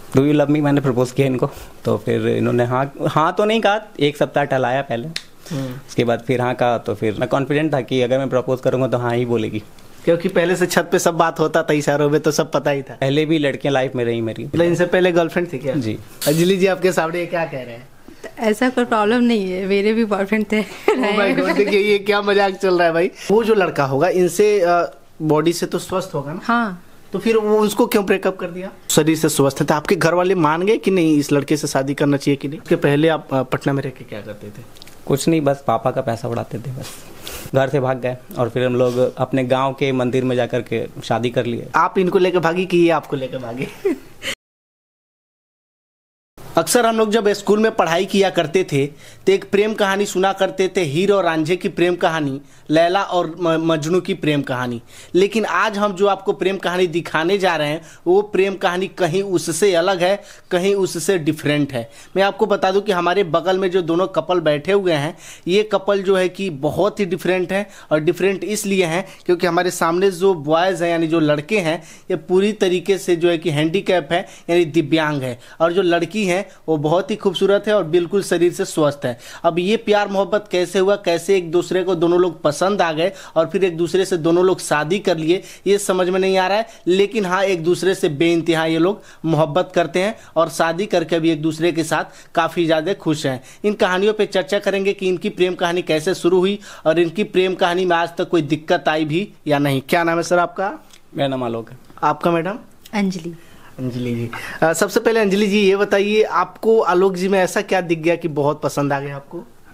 Do you love me मैंने propose किया इनको, तो फिर इन्होंने हाँ तो नहीं कहा, एक सप्ताह टहलाया पहले, उसके बाद फिर हाँ कहा। तो फिर मैं कॉन्फिडेंट था कि अगर मैं प्रपोज करूँगा तो हाँ ही बोलेगी, क्योंकि पहले से छत पे सब बात होता था, इशारों में तो सब पता ही था। पहले भी लड़कियां लाइफ में रही मेरी। मतलब इनसे पहले गर्लफ्रेंड थी क्या? जी। अंजलि जी आपके सामने क्या कह रहे हैं? ऐसा कोई प्रॉब्लम नहीं है, मेरे भी बॉयफ्रेंड थे। ओह माय गॉड, देखिए ये क्या मजाक चल रहा है भाई। वो जो लड़का होगा इनसे बॉडी से तो स्वस्थ होगा ना? हाँ। तो फिर वो उसको क्यों ब्रेकअप कर दिया? शरीर से स्वस्थ है तो आपके घर वाले मान गए कि नहीं इस लड़के से शादी करना चाहिए कि नहीं? उसके पहले आप पटना में रह के क्या करते थे? कुछ नहीं, बस पापा का पैसा उड़ाते थे, बस घर से भाग गए और फिर हम लोग अपने गांव के मंदिर में जाकर के शादी कर लिए। आप इनको लेकर भागी कि ये आपको लेकर भागे? अक्सर हम लोग जब स्कूल में पढ़ाई किया करते थे तो एक प्रेम कहानी सुना करते थे, हीर और रांझे की प्रेम कहानी, लैला और मजनू की प्रेम कहानी। लेकिन आज हम जो आपको प्रेम कहानी दिखाने जा रहे हैं वो प्रेम कहानी कहीं उससे अलग है, कहीं उससे डिफरेंट है। मैं आपको बता दूं कि हमारे बगल में जो दोनों कपल बैठे हुए हैं, ये कपल जो है कि बहुत ही डिफरेंट है। और डिफरेंट इसलिए हैं क्योंकि हमारे सामने जो बॉयज़ हैं यानी जो लड़के हैं ये पूरी तरीके से जो है कि हैंडीकैप है यानी दिव्यांग है, और जो लड़की है वो बहुत ही खूबसूरत है और बिल्कुल शरीर से स्वस्थ है। अब ये प्यार मोहब्बत कैसे हुआ, कैसे एक दूसरे को दोनों लोग पसंद आ गए और फिर एक दूसरे से दोनों लोग शादी कर लिए, ये समझ में नहीं आ रहा है। लेकिन हाँ, एक दूसरे से बेइंतहा ये लोग मोहब्बत करते हैं और शादी करके भी एक दूसरे के साथ काफ़ी ज़्यादा खुश हैं। इन कहानियों पर चर्चा करेंगे कि इनकी प्रेम कहानी कैसे शुरू हुई और इनकी प्रेम कहानी में आज तक कोई दिक्कत आई भी या नहीं। क्या नाम है सर आपका? मेरा नाम आलोक है। आपका मैडम? अंजलि। अंजलि जी, सबसे पहले अंजलि जी ये बताइए आपको आलोक जी में ऐसा क्या दिख गया कि बहुत पसंद आ गया आपको?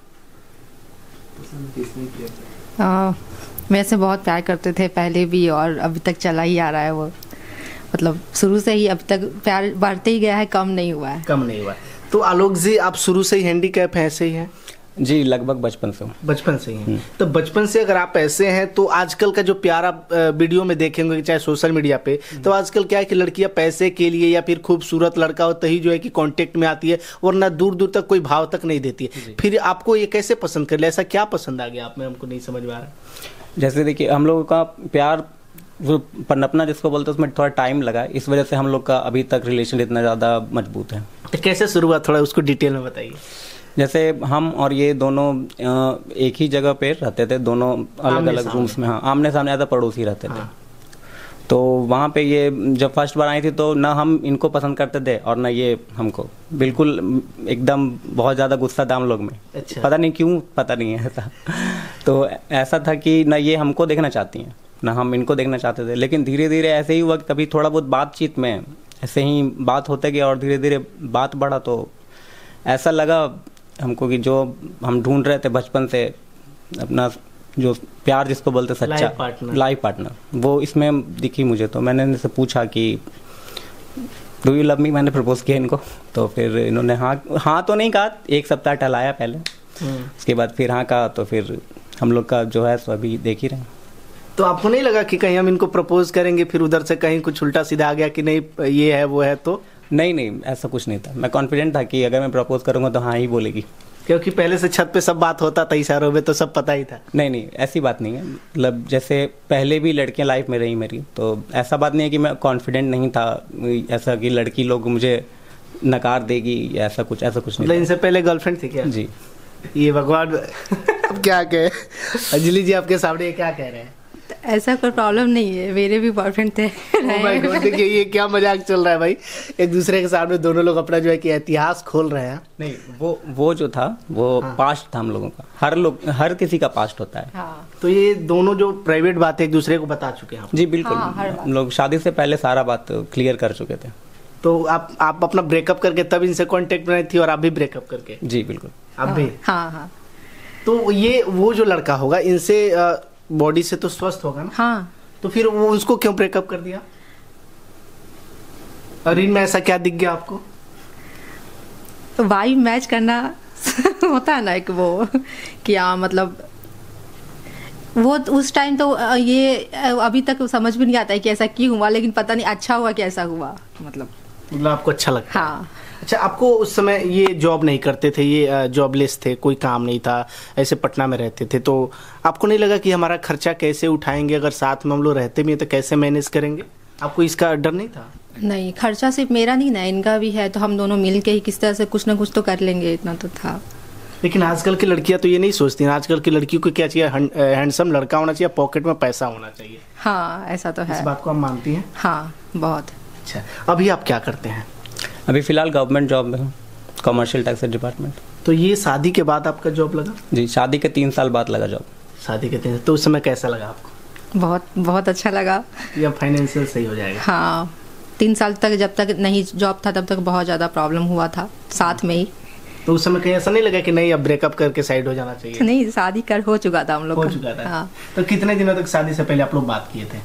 मेरे से बहुत प्यार करते थे पहले भी और अभी तक चला ही आ रहा है वो, मतलब शुरू से ही अब तक प्यार बढ़ते ही गया है, कम नहीं हुआ है। कम नहीं हुआ है। तो आलोक जी आप शुरू से ही हैंडीकैप हैं, ऐसे ही हैं? जी, लगभग बचपन से। बचपन से ही हैं। तो बचपन से अगर आप ऐसे हैं तो आजकल का जो प्यार आप वीडियो में देखेंगे चाहे सोशल मीडिया पे, तो आजकल क्या है कि लड़कियां पैसे के लिए या फिर खूबसूरत लड़का होता ही जो है कि कांटेक्ट में आती है, वरना दूर दूर तक कोई भाव तक नहीं देती है। फिर आपको ये कैसे पसंद कर लिया, ऐसा क्या पसंद आ गया आप में, हमको नहीं समझ में आ रहा। जैसे देखिए, हम लोगों का प्यार वो पनपना जिसको बोलते हैं उसमें थोड़ा टाइम लगा, इस वजह से हम लोग का अभी तक रिलेशन इतना ज़्यादा मजबूत है। तो कैसे शुरू हुआ, थोड़ा उसको डिटेल में बताइए। जैसे हम और ये दोनों एक ही जगह पे रहते थे, दोनों अलग अलग रूम्स में, हाँ आमने सामने ज़्यादा पड़ोसी रहते थे। तो वहाँ पे ये जब फर्स्ट बार आई थी तो ना हम इनको पसंद करते थे और ना ये हमको, बिल्कुल एकदम बहुत ज़्यादा गुस्सा था हम लोग में। अच्छा। पता नहीं क्यों, पता नहीं है ऐसा। तो ऐसा था कि ना ये हमको देखना चाहती हैं ना हम इनको देखना चाहते थे। लेकिन धीरे धीरे ऐसे ही हुआ, कभी थोड़ा बहुत बातचीत में ऐसे ही बात होते गया और धीरे धीरे बात बढ़ा तो ऐसा लगा हमको कि जो हम ढूंढ रहे थे बचपन से, अपना जो प्यार जिसको बोलते सच्चा लाइफ पार्टनर, वो इसमें दिखी मुझे। तो मैंने इनसे पूछा कि डू यू लव मी मैंने प्रपोज किया इनको, तो फिर इन्होंने हाँ तो नहीं कहा, एक सप्ताह टहलाया पहले, उसके बाद फिर हाँ कहा। तो फिर हम लोग का जो है सो अभी देख ही रहे हैं। तो आपको नहीं लगा कि कहीं हम इनको प्रपोज करेंगे फिर उधर से कहीं कुछ उल्टा सीधा आ गया कि नहीं ये है वो है? तो नहीं, ऐसा कुछ नहीं था। मैं कॉन्फिडेंट था कि अगर मैं प्रपोज करूंगा तो हाँ ही बोलेगी, क्योंकि पहले से छत पे सब बात होता था, इशारों में तो सब पता ही था। नहीं, ऐसी बात नहीं है। मतलब जैसे पहले भी लड़कियां लाइफ में रही मेरी, तो ऐसा बात नहीं है कि मैं कॉन्फिडेंट नहीं था, ऐसा कि लड़की लोग मुझे नकार देगी या ऐसा कुछ नहीं। मतलब इनसे पहले गर्लफ्रेंड थी क्या? जी। ये भगवान अब क्या कहे। अंजलि जी आपके सामने क्या कह रहे हैं? ऐसा कोई प्रॉब्लम नहीं है, मेरे भी बॉयफ्रेंड थे। ओह माय गॉड, देखिए ये क्या मजाक चल रहा है भाई। एक दूसरे के सामने दोनों लोग अपना जो है कि इतिहास खोल रहे हैं। नहीं, वो जो था वो पास्ट था हम लोगों का, हर किसी का पास्ट होता है। हाँ। तो ये दोनों जो प्राइवेट बात है एक दूसरे को बता चुके हैं? जी बिल्कुल। हम लोग शादी से पहले सारा बात क्लियर कर चुके थे। तो आप अपना ब्रेकअप करके तब इनसे कांटेक्ट में थी और आप भी ब्रेकअप करके? जी बिल्कुल। आप भी? हाँ। तो ये वो जो लड़का होगा इनसे बॉडी से तो स्वस्थ होगा ना? हाँ। तो फिर वो उसको क्यों ब्रेकअप कर दिया? और इनमें ऐसा क्या दिख गया आपको? तो वाइब मैच करना होता है ना एक वो, क्या मतलब वो उस टाइम तो ये अभी तक समझ भी नहीं आता है कि ऐसा क्यों हुआ, लेकिन पता नहीं अच्छा हुआ कि ऐसा हुआ, मतलब आपको अच्छा लगता? हाँ। अच्छा, आपको उस समय ये जॉब नहीं करते थे, ये जॉबलेस थे, कोई काम नहीं था, ऐसे पटना में रहते थे, तो आपको नहीं लगा कि हमारा खर्चा कैसे उठाएंगे, अगर साथ में हम लोग रहते भी हैं तो कैसे मैनेज करेंगे? आपको इसका डर नहीं था? नहीं, खर्चा सिर्फ मेरा नहीं ना, इनका भी है, तो हम दोनों मिल के ही किस तरह से कुछ ना कुछ तो कर लेंगे, इतना तो था। लेकिन आजकल की लड़कियां तो ये नहीं सोचती हैं। आजकल की लड़कियों को क्या चाहिए? हैंडसम लड़का होना चाहिए, पॉकेट में पैसा होना चाहिए। हाँ, ऐसा तो है। इस बात को आप मानती हैं? हाँ, बहुत। अच्छा, अभी आप क्या करते हैं? अभी फ़िलहाल गवर्नमेंट जॉब में हूँ, कमर्शियल टैक्स डिपार्टमेंट। तो ये शादी के बाद आपका जॉब लगा? जी, शादी के 3 साल बाद लगा जॉब। शादी के 3 तो उस समय कैसा लगा आपको? बहुत बहुत अच्छा लगा। या फाइनेंशियल सही हो जाएगा? हाँ, 3 साल तक जब तक नहीं जॉब था तब तक बहुत ज़्यादा प्रॉब्लम हुआ था साथ में ही। तो उस समय कहीं ऐसा नहीं लगा कि नहीं अब ब्रेकअप करके साइड हो जाना चाहिए? नहीं, शादी हो चुका था हम लोग हो का। चुका था। हाँ। तो कितने दिनों तक शादी से पहले आप लोग बात किए थे?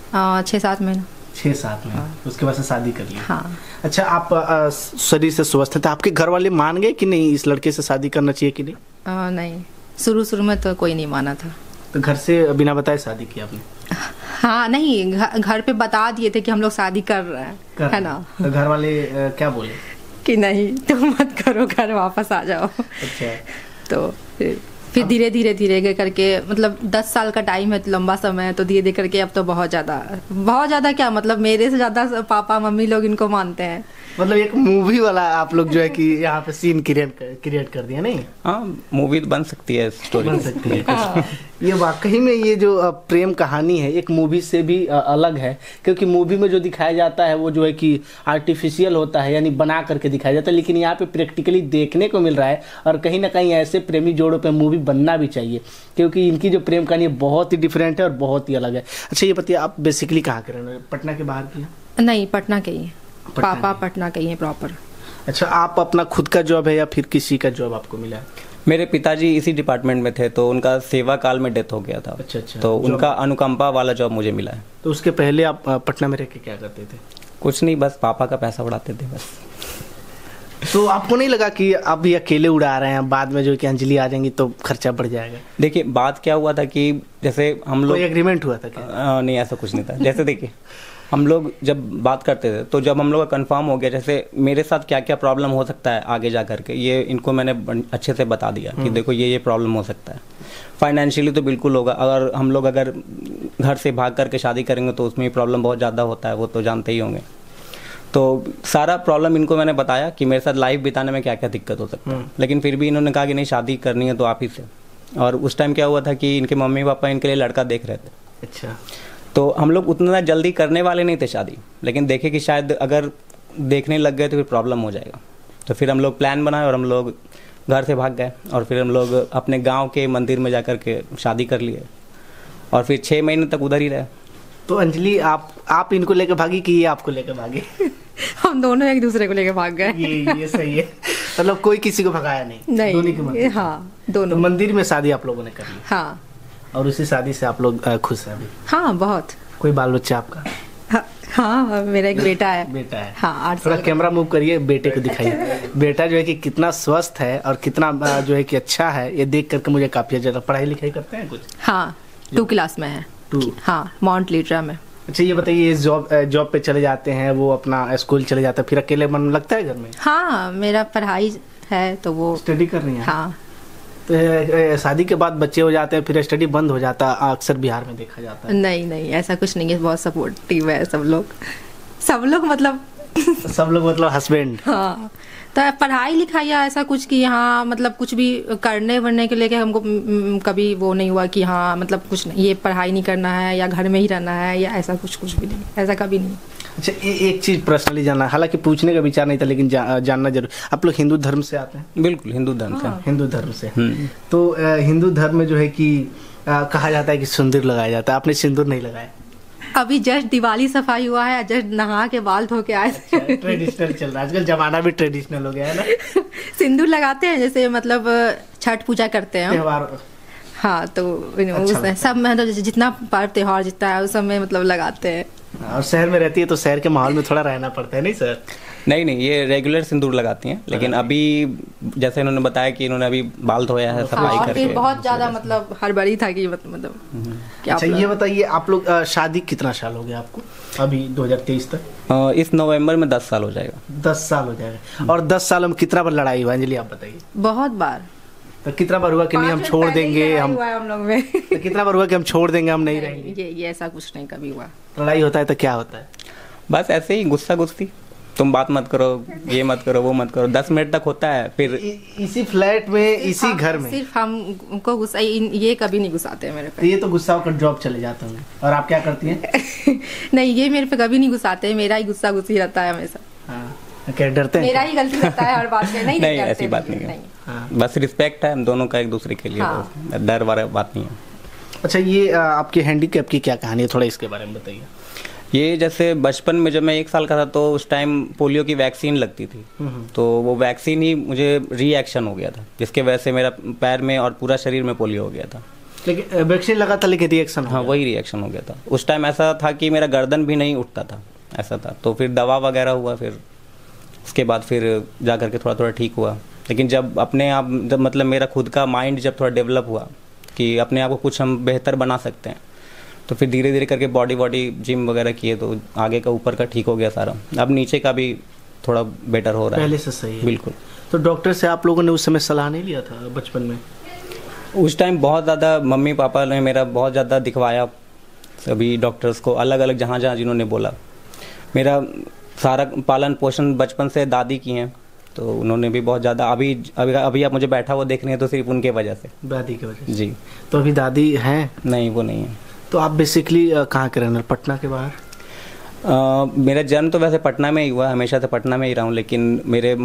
6-7 महीना। 6-7 महीने। उसके बाद से शादी कर ली? हाँ। अच्छा, आप शरीर से स्वस्थ थे, आपके घर वाले मान गए कि नहीं इस लड़के से शादी करना चाहिए कि नहीं? नहीं, शुरू में तो कोई नहीं माना था। तो घर से बिना बताए शादी की आपने? हाँ, नहीं, घर पे बता दिए थे कि हम लोग शादी कर रहे हैं, है ना। तो घर वाले क्या बोले? कि नहीं, तुम मत करो, घर वापस आ जाओ। अच्छा। तो फिर धीरे धीरे करके, मतलब 10 साल का टाइम है तो लंबा समय है, तो धीरे धीरे करके अब तो बहुत ज़्यादा क्या, मतलब मेरे से ज़्यादा पापा मम्मी लोग इनको मानते हैं। मतलब एक मूवी वाला आप लोग जो है कि यहाँ पे सीन क्रिएट कर दिया, नहीं? हाँ, मूवी बन सकती है, स्टोरी बन सकती है। हाँ। ये वाकई में ये जो प्रेम कहानी है एक मूवी से भी अलग है, क्योंकि मूवी में जो दिखाया जाता है वो जो है कि आर्टिफिशियल होता है, यानी बना करके दिखाया जाता है, लेकिन यहाँ पे प्रैक्टिकली देखने को मिल रहा है। और कहीं ना कहीं ऐसे प्रेमी जोड़ों पे मूवी बनना भी चाहिए, क्योंकि इनकी जो प्रेम कहानी है बहुत ही डिफरेंट है और बहुत ही अलग है। अच्छा, ये बताइए आप बेसिकली कहाँ के रहने वाले? पटना के बाहर की? नहीं, पटना के ही। पापा पटना के ही हैं प्रॉपर। अच्छा, आप अपना खुद का जॉब है या फिर किसी का जॉब आपको मिला है? मेरे पिताजी इसी डिपार्टमेंट में थे, तो उनका सेवा काल में डेथ हो गया था। अच्छा। तो उनका अनुकंपा वाला जॉब मुझे मिला है। तो उसके पहले आप पटना में रह के क्या करते थे? कुछ नहीं, बस पापा का पैसा उड़ाते थे बस। तो आपको नहीं लगा कि अब ये अकेले उड़ा रहे हैं, बाद में जो कि अंजलि आ जाएंगी तो खर्चा बढ़ जाएगा? देखिए, बात क्या हुआ था कि जैसे हम लोग, कोई एग्रीमेंट हुआ था क्या? नहीं, ऐसा कुछ नहीं था। जैसे देखिए, हम लोग जब बात करते थे तो जब हम लोग का कंफर्म हो गया, जैसे मेरे साथ क्या क्या प्रॉब्लम हो सकता है आगे जा करके, ये इनको मैंने अच्छे से बता दिया कि देखो ये प्रॉब्लम हो सकता है। फाइनेंशियली तो बिल्कुल होगा, हम लोग अगर घर से भाग करके शादी करेंगे तो उसमें भी प्रॉब्लम बहुत ज़्यादा होता है, वो तो जानते ही होंगे। तो सारा प्रॉब्लम इनको मैंने बताया कि मेरे साथ लाइफ बिताने में क्या क्या दिक्कत हो सकता है, लेकिन फिर भी इन्होंने कहा कि नहीं, शादी करनी है तो आप ही से। और उस टाइम क्या हुआ था कि इनके मम्मी पापा इनके लिए लड़का देख रहे थे। अच्छा। तो हम लोग उतना जल्दी करने वाले नहीं थे शादी, लेकिन देखे कि शायद अगर देखने लग गए तो फिर प्रॉब्लम हो जाएगा। तो फिर हम लोग प्लान बनाए और हम लोग घर से भाग गए और फिर हम लोग अपने गांव के मंदिर में जाकर के शादी कर लिए और फिर 6 महीने तक उधर ही रहे। तो अंजलि, आप इनको लेकर भागी कि ये आपको लेकर भागे? हम दोनों एक दूसरे को लेकर भाग गए। ये सही है। मतलब कोई किसी को भगाया नहीं? दोनों की मंदिर? हाँ, दोनों। तो मंदिर में शादी आप लोगों ने कर ली? हाँ। और उसी शादी से आप लोग खुश हैं अभी? हाँ, बहुत। कोई बाल बच्चा आपका? हाँ, मेरा एक बेटा है। बेटा है? हाँ, 8 साल। थोड़ा कैमरा मूव करिए, बेटे को दिखाइए। बेटा जो है कि कितना स्वस्थ है और कितना जो है कि अच्छा है, ये देख करके मुझे काफी अच्छा। पढ़ाई लिखाई करते हैं कुछ? हाँ, 2 क्लास में है। 2? हाँ, माउंट लीट्रा में। अच्छा, ये बताइए, जॉब पे चले जाते हैं, वो अपना स्कूल चले जाते हैं, फिर अकेले मन लगता है घर में? हाँ, मेरा पढ़ाई है तो वो स्टडी कर रही हैं? हाँ। तो शादी के बाद बच्चे हो जाते हैं, फिर स्टडी बंद हो जाता है, अक्सर बिहार में देखा जाता है। नहीं, ऐसा कुछ नहीं है, बहुत सपोर्टिव है सब लोग मतलब सब लोग मतलब हस्बैंड। हाँ, तो पढ़ाई लिखाई या ऐसा कुछ कि हाँ, मतलब कुछ भी करने वरने के लेके हमको कभी वो नहीं हुआ कि हाँ, मतलब कुछ नहीं, ये पढ़ाई नहीं करना है या घर में ही रहना है या ऐसा कुछ भी नहीं, ऐसा कभी नहीं। अच्छा, एक चीज पर्सनली जानना, हालांकि पूछने का विचार नहीं था लेकिन जानना जरूर, आप लोग हिंदू धर्म से आते हैं? बिल्कुल, हिंदू धर्म से। हिंदू धर्म से। तो हिंदू धर्म में जो है कि कहा जाता है कि सिंदूर लगाया जाता है, आपने सिंदूर नहीं लगाया? अभी जस्ट दिवाली सफाई हुआ है, जस्ट नहा के बाल धो के आए। ट्रेडिशनल चल रहा है आजकल, जमाना भी ट्रेडिशनल हो गया है ना। सिंदूर लगाते हैं, जैसे मतलब छठ पूजा करते हैं त्योहार। हाँ, तो अच्छा, सब में तो जितना पर्व त्योहार जितना है उस सब में मतलब लगाते हैं। और शहर में रहती है तो शहर के माहौल में थोड़ा रहना पड़ता है, नहीं सर? नहीं, ये रेगुलर सिंदूर लगाती हैं, लेकिन अभी जैसे इन्होंने बताया कि इन्होंने अभी बाल धोया है, सफाई हाँ, करके। फिर बहुत ज्यादा मतलब हड़बड़ी था कि मतलब क्या। अच्छा, ये बताइए, आप लोग शादी कितना साल हो गया आपको अभी 2023 तक? इस नवंबर में 10 साल हो जाएगा। 10 साल हो जाएगा। और 10 सालों में कितना बार लड़ाई हुआ अंजलि, आप बताइए? बहुत बार। तो कितना बार हुआ कि नहीं हम छोड़ देंगे, हम लोग में? तो कितना बार हुआ कि हम छोड़ देंगे, हम नहीं रहेंगे? ये ऐसा कुछ नहीं कभी हुआ। लड़ाई होता है तो क्या होता है? बस ऐसे ही गुस्सा गुस्सी, तुम बात मत करो, ये मत करो, वो मत करो, 10 मिनट तक होता है, फिर इसी फ्लैट में, इसी घर में सिर्फ हमको गुस्सा, ये कभी नहीं गुस्साते मेरे तो पे। ये तो गुस्सा होकर जॉब चले जाते होंगे। और आप क्या करती हैं? नहीं, ये मेरे पे कभी नहीं गुस्साते, मेरा ही गुस्सा गुस्सी रहता है हमेशा। हाँ, क्या डरते हैं? मेरा ही गलती रहता है हर बात पे। नहीं नहीं, डरते ऐसी बात नहीं है। नहीं। हाँ। बस रिस्पेक्ट है हम दोनों का एक दूसरे के लिए, हाँ। बस डर वाला बात नहीं है। अच्छा, ये आपके हैंडीकैप की क्या कहानी है, थोड़ा इसके बारे में बताइए। ये जैसे बचपन में जब मैं 1 साल का था तो उस टाइम पोलियो की वैक्सीन लगती थी, तो वो वैक्सीन ही मुझे रिएक्शन हो गया था, जिसके वजह से मेरा पैर में और पूरा शरीर में पोलियो हो गया था। लेकिन वैक्सीन लगा था लेकिन रिएक्शन हाँ, वही रिएक्शन हो गया था। उस टाइम ऐसा था कि मेरा गर्दन भी नहीं उठता था, ऐसा था। तो फिर दवा वगैरह हुआ, फिर उसके बाद फिर जा करके थोड़ा थोड़ा ठीक हुआ। लेकिन जब अपने आप, जब मतलब मेरा खुद का माइंड जब थोड़ा डेवलप हुआ कि अपने आप को कुछ हम बेहतर बना सकते हैं, तो फिर धीरे धीरे करके बॉडी जिम वगैरह किए, तो आगे का ऊपर का ठीक हो गया सारा। अब नीचे का भी थोड़ा बेटर हो रहा है, पहले से सही है। बिल्कुल। तो डॉक्टर से आप लोगों ने उस समय सलाह नहीं लिया था बचपन में? उस टाइम बहुत ज़्यादा मम्मी पापा ने मेरा बहुत ज़्यादा दिखवाया, सभी डॉक्टर्स को, अलग अलग जहाँ जहाँ जिन्होंने बोला। मेरा सारा पालन पोषण बचपन से दादी की हैं, तो उन्होंने भी बहुत ज़्यादा, अभी आप मुझे बैठा हुआ देख रहे हैं तो सिर्फ उनके वजह से, दादी की वजह से। जी। तो अभी दादी हैं? नहीं, वो नहीं है। तो आप बेसिकली कहाँ के रहने, पटना के बाहर? मेरा जन्म तो वैसे पटना में ही हुआ, हमेशा से पटना में ही रहा हूँ, लेकिन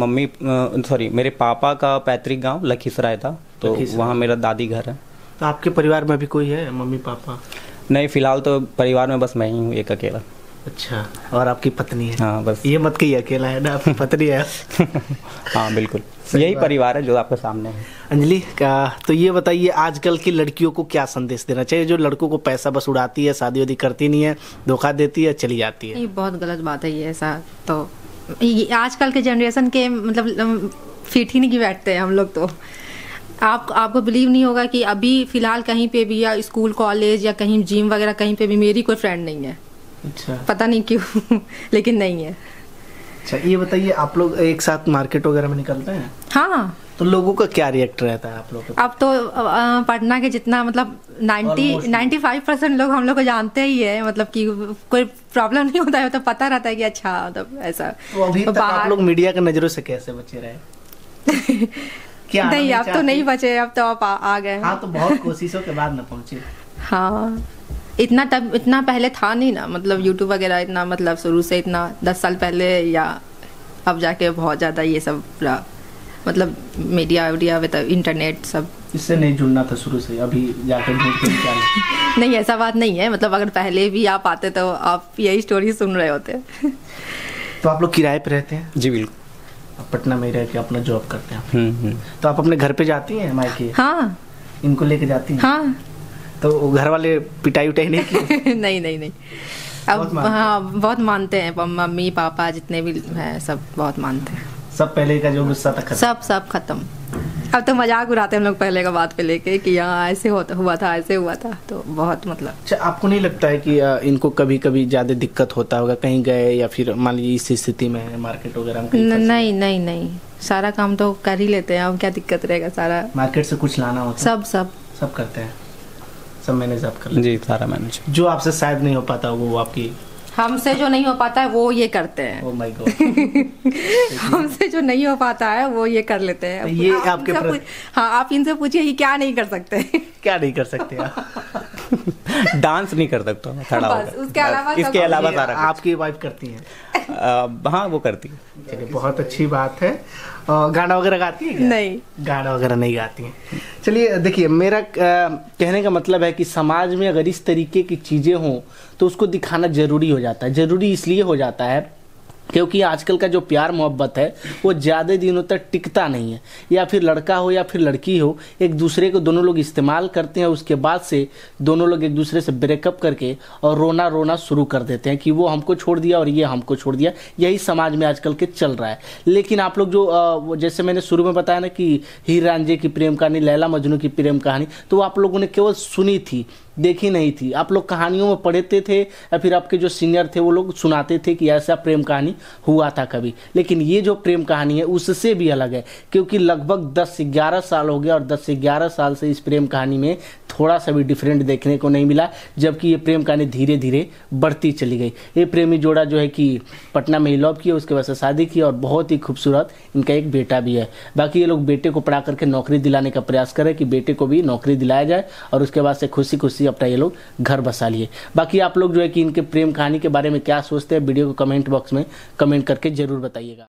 मेरे पापा का पैतृक गांव लखीसराय था, तो वहाँ मेरा दादी घर है। तो आपके परिवार में अभी कोई है, मम्मी पापा? नहीं, फिलहाल तो परिवार में बस मैं ही हूँ, एक अकेला। अच्छा, और आपकी पत्नी है? हाँ, बस। ये मत कहिए अकेला है ना, आपकी पत्नी है। हाँ, बिल्कुल, यही परिवार है जो आपके सामने है। अंजलि, तो ये बताइए, आजकल की लड़कियों को क्या संदेश देना चाहिए, जो लड़कों को पैसा बस उड़ाती है, शादी वादी करती नहीं है, धोखा देती है, चली जाती है? ये बहुत गलत बात है, ये ऐसा तो आजकल के जनरेशन के मतलब फिट ही नहीं बैठते हैं हम लोग। तो आपको बिलीव नहीं होगा कि अभी फिलहाल कहीं पे भी, या स्कूल कॉलेज या कहीं जिम वगैरह कहीं पे भी मेरी कोई फ्रेंड नहीं है। अच्छा, पता नहीं क्यों लेकिन नहीं है। अच्छा, ये बताइए, आप लोग एक साथ मार्केट वगैरह में निकलते हैं? हाँ। तो लोगों का क्या रिएक्ट रहता है आप लोगों का? अब तो पटना के जितना मतलब 95% लोग हम लोग को जानते ही है, मतलब कि कोई प्रॉब्लम नहीं होता है, तो पता रहता है कि अच्छा, मतलब ऐसा। तो अभी तक आप लोग मीडिया के नजरों से कैसे बचे रहे? क्या नहीं, अब तो नहीं बचे, अब तो आप आ गए। हाँ, तो बहुत कोशिशों के बाद न पहुंचे। हाँ, इतना पहले था नहीं ना, मतलब यूट्यूब वगैरह इतना, मतलब शुरू से इतना 10 साल पहले, या अब जाके बहुत ज़्यादा ये सब मतलब मीडिया इंटरनेट सब। इससे नहीं जुड़ना था शुरू से, अभी जाकर नहीं, ऐसा बात नहीं है, मतलब अगर पहले भी आप आते तो आप यही स्टोरी सुन रहे होते। तो आप लोग किराए पे रहते हैं? जी, बिल्कुल। आप पटना में ही रह के अपना जॉब करते हैं? तो आप अपने घर पे जाती हैं, मायके? हाँ। इनको लेके जाती हैं? हाँ। तो घर वाले पिटाई उटाई नहीं की? नहीं। अब हाँ, बहुत मानते हैं, मम्मी पापा जितने भी हैं सब बहुत मानते हैं। सब पहले का जो गुस्सा था खत्म? सब खत्म। अब तो मजाक उड़ाते हैं हम लोग पहले का बात पे लेके कि यहाँ ऐसे हुआ था, ऐसे हुआ था, तो बहुत मतलब। अच्छा, आपको नहीं लगता है कि इनको कभी कभी ज्यादा दिक्कत होता होगा, कहीं गए या फिर मान लीजिए इस स्थिति में मार्केट वगैरह में? नहीं, सारा काम तो कर ही लेते हैं, अब क्या दिक्कत रहेगा। सारा मार्केट से कुछ लाना होता है? सब करते हैं, सब मैनेज आप कर लेते हैं? जी, सारा मैनेज। जो आपसे शायद नहीं हो पाता वो आपकी? हमसे जो नहीं हो पाता है वो ये करते हैं। Oh my god. हमसे जो नहीं हो पाता है वो ये कर लेते हैं। ये आपके हाँ, आप इनसे पूछिए कि क्या नहीं कर सकते। क्या नहीं कर सकते आप? डांस नहीं कर सकता मैं, खड़ा होकर। उसके अलावा सारा आपकी वाइफ करती हैं? हाँ, वो करती है। चलिए, बहुत अच्छी बात है। गाना वगैरह गाती है क्या? नहीं, गाना वगैरह नहीं गाती हैं। चलिए, देखिए, मेरा कहने का मतलब है कि समाज में अगर इस तरीके की चीज़ें हों तो उसको दिखाना जरूरी हो जाता है। जरूरी इसलिए हो जाता है क्योंकि आजकल का जो प्यार मोहब्बत है वो ज़्यादा दिनों तक टिकता नहीं है। या फिर लड़का हो या फिर लड़की हो, एक दूसरे को दोनों लोग इस्तेमाल करते हैं, उसके बाद से दोनों लोग एक दूसरे से ब्रेकअप करके और रोना शुरू कर देते हैं कि वो हमको छोड़ दिया और ये हमको छोड़ दिया। यही समाज में आजकल के चल रहा है। लेकिन आप लोग जो जैसे मैंने शुरू में बताया ना कि हीर रांझे की प्रेम कहानी, लैला मजनू की प्रेम कहानी, तो आप लोगों ने केवल सुनी थी, देखी नहीं थी। आप लोग कहानियों में पढ़ते थे या फिर आपके जो सीनियर थे वो लोग सुनाते थे कि ऐसा प्रेम कहानी हुआ था कभी, लेकिन ये जो प्रेम कहानी है उससे भी अलग है, क्योंकि लगभग 10 से 11 साल हो गया और 10 से 11 साल से इस प्रेम कहानी में थोड़ा सा भी डिफरेंट देखने को नहीं मिला, जबकि ये प्रेम कहानी धीरे धीरे बढ़ती चली गई। ये प्रेमी जोड़ा जो है कि पटना में ही लव किया, उसके बाद से शादी की और बहुत ही खूबसूरत इनका एक बेटा भी है। बाकी ये लोग बेटे को पढ़ा करके नौकरी दिलाने का प्रयास करें कि बेटे को भी नौकरी दिलाया जाए और उसके बाद से खुशी खुशी अपना ये लोग घर बसा लिए। बाकी आप लोग जो है कि इनके प्रेम कहानी के बारे में क्या सोचते हैं, वीडियो को कमेंट बॉक्स में कमेंट करके जरूर बताइएगा।